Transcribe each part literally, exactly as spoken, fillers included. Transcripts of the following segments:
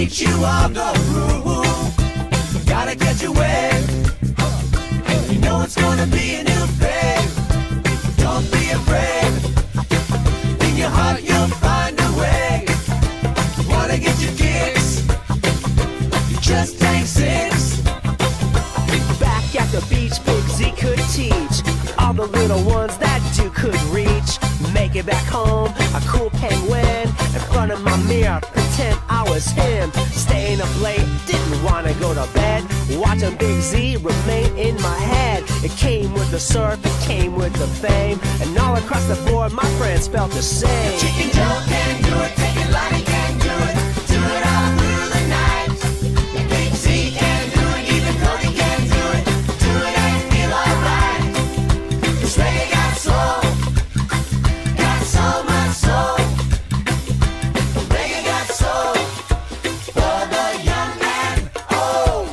teach you all the rules. Gotta get your way. You know it's gonna be a new phase. Don't be afraid. In your heart you'll find a way. Wanna get your kicks? You just take six. Back at the beach, Big Z could teach all the little ones that you could reach. Make it back home, a cool penguin in front of my mirror, pretend I was him. Staying up late, didn't wanna go to bed. Watching Big Z remain in my head. It came with the surf, it came with the fame, and all across the board my friends felt the same. Chicken Joe can do it, take it, Lonnie can do it. Do it all through the night. Big Z can do it, even Cody can do it. Do it and feel alright. This reggae got soul, got so much soul. Reggae got soul for the young and old.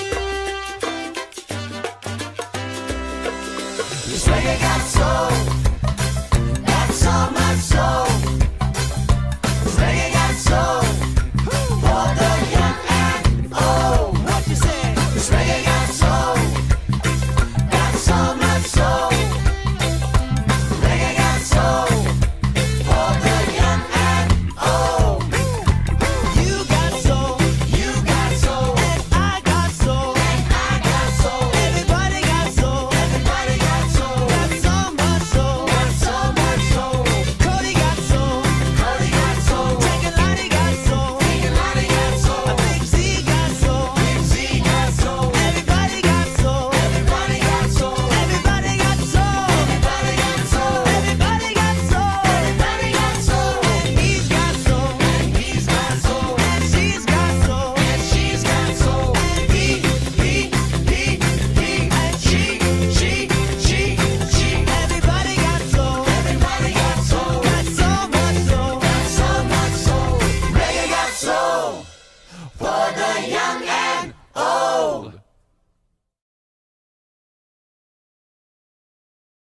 This reggae got soul.